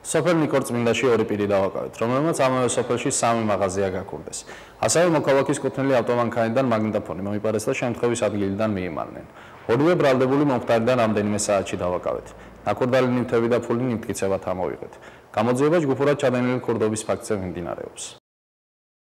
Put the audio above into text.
სოფელ ნიკორწმინდაში ორი პირი დავაკავეთ, რომელმაც ამავე სოფელში 3 მაღაზია გაქურდეს. ასევე მოქალაქის კუთვნილი ავტომანქანიდან მაგნიტოფონი მოიპარეს და შემთხვევის ადგილიდან მიიმარნენ. ორივე ბრალდებული მომხდარიდან რამდენიმე საათში დავაკავეთ. ნაკურდალი ნივთები და ფული ნივთგიცევად ამოვიღეთ. გამოძიება ჯგუფურად ჩადენილი ქურდობის ფაქტზე მიმდინარეობს.